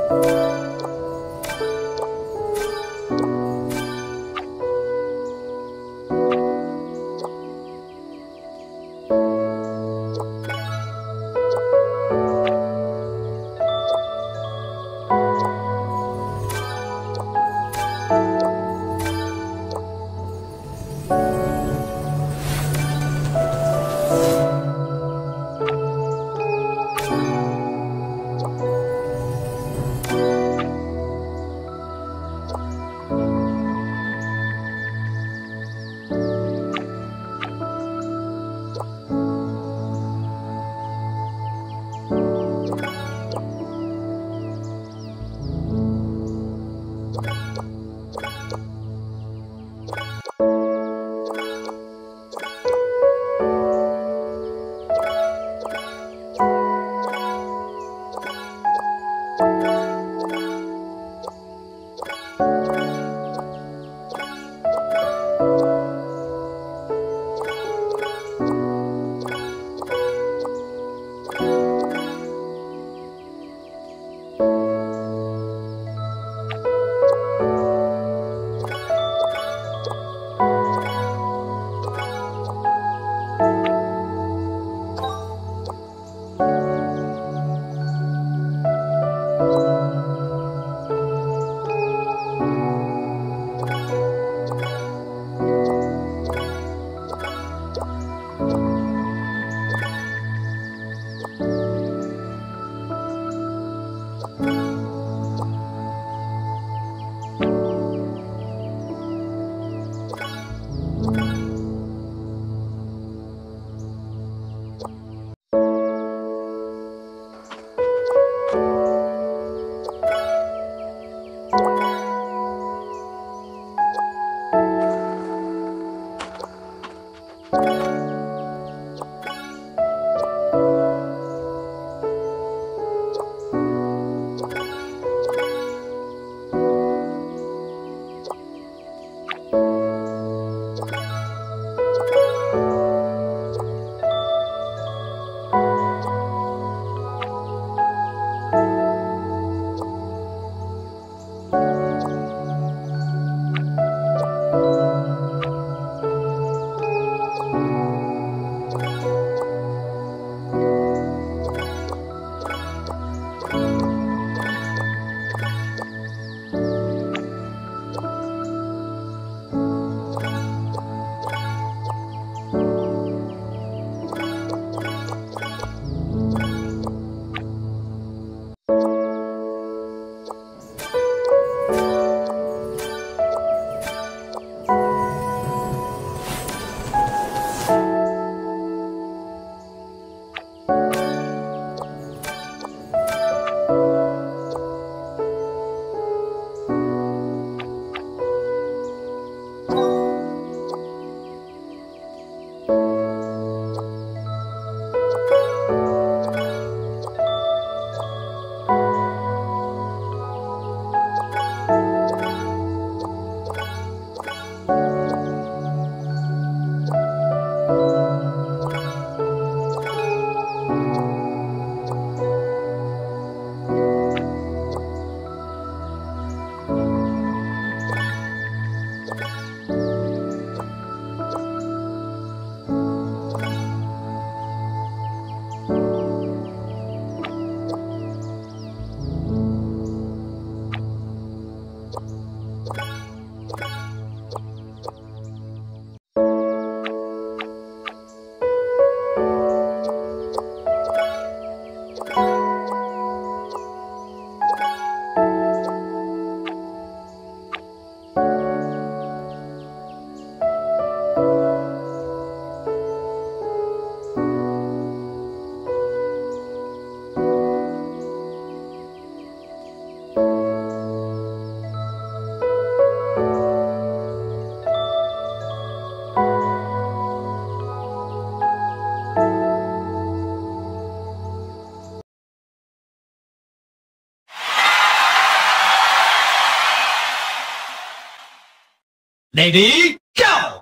Ready, go!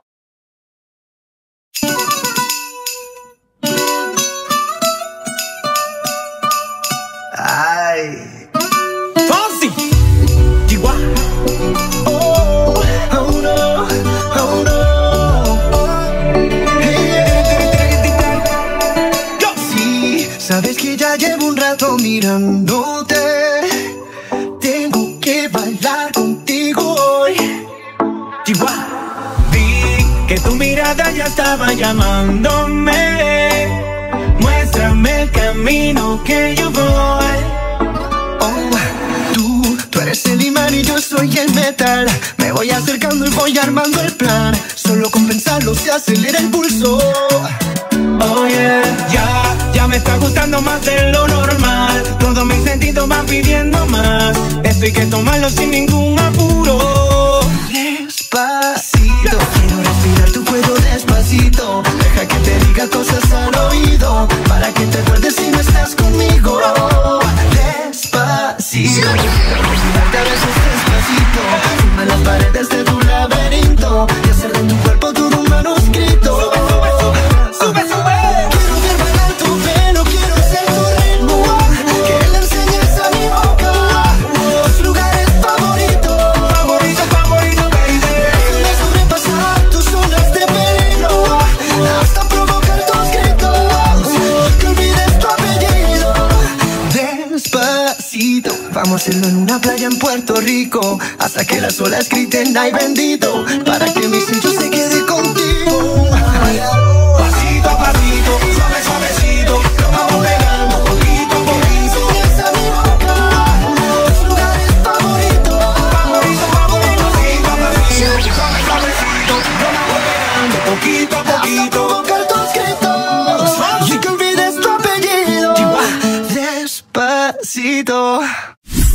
Ay. mirándote. Tengo que bailar contigo hoy. Chihuahua. Vi que tu mirada ya estaba llamándome. Muéstrame el camino que yo voy. Oh, tú eres el imán y yo soy el metal. Me voy acercando y voy armando el plan. Solo con pensarlo se acelera el pulso. Oh yeah, ya me está gustando más de lo normal. Todos mis sentidos van pidiendo más. Esto hay que tomarlo sin ningún apuro. Despacito, quiero respirar tu cuello despacito. Deja que te diga cosas al oído, para que te acuerdes si no estás conmigo. Despacito, quiero mirarte a besos despacito. Firma las paredes de tu laberinto y hacer de tu cuerpo todo un manuscrito. Sube, sube. Quiero ver bailar tu pelo, quiero ser tu ritmo. Que le enseñes a mi boca tus lugares favoritos. Favorito, baby. Déjame sobrepasar tus zonas de peligro, hasta provocar tus gritos, que olvides tu apellido. Despacito, vamos a hacerlo en una playa en Puerto Rico, hasta que las olas griten ay bendito, para que mi sello se quede contigo. Pasito a pasito, suave, suavecito, lo vamos pegando poquito a poquito. Enseñas a mi boca tus lugares favoritos. Favorito, pasito a pasito, suave, suavecito, lo vamos pegando poquito a Hasta poquito. provocar tus gritos y que olvides tu apellido. Despacito.